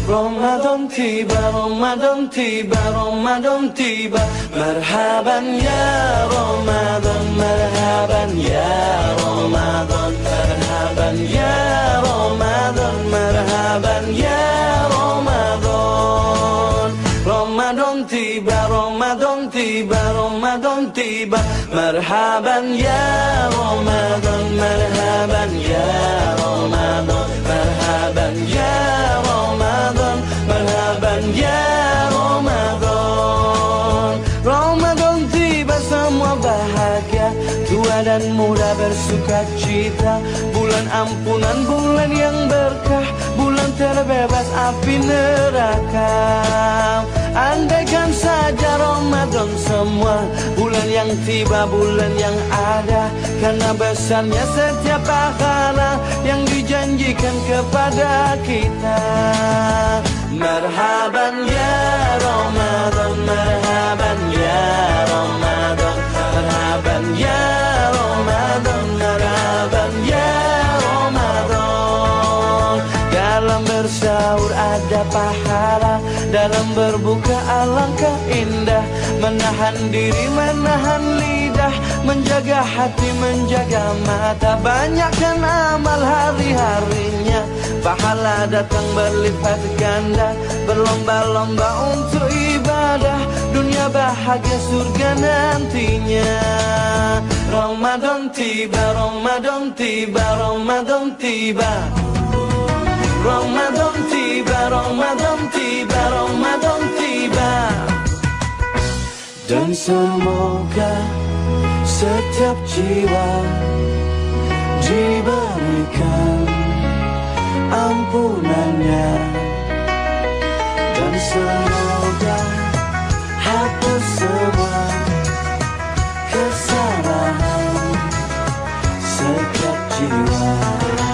Ramadan tiba, Ramadan tiba, Ramadan tiba. Marhaban ya Ramadan, marhaban ya Ramadan, marhaban ya Ramadan, marhaban ya Ramadan. Ramadan tiba, Ramadan tiba, Ramadan tiba. Marhaban ya Ramadan, marhaban ya Ramadan, marhaban ya Ramadan, marhaban ya Ramadan. Ramadan tiba, semua bahagia, tua dan muda bersuka cita. Bulan ampunan, bulan yang berkah, bulan terbebas api neraka. Andaikan saja Ramadan semua, bulan yang tiba, bulan yang ada. Karena besarnya setiap pahala yang dijanjikan kepada kita. Marhaban ya Ramadan, marhaban ya Ramadan, marhaban ya Ramadan, marhaban ya Ramadan. Dalam bersahur ada pahala, dalam berbuka alangkah indah. Menahan diri, menahan lidah, menjaga hati, menjaga mata. Banyakkan amal hari-harinya, pahala datang berlipat ganda. Berlomba-lomba untuk ibadah, dunia bahagia surga nantinya. Ramadan tiba, Ramadan tiba, Ramadan tiba. Ramadan tiba, Ramadan tiba, Ramadan tiba. Dan semoga setiap jiwa diberikan ampunannya. Dan semoga hapus semua kesalahan setiap jiwa.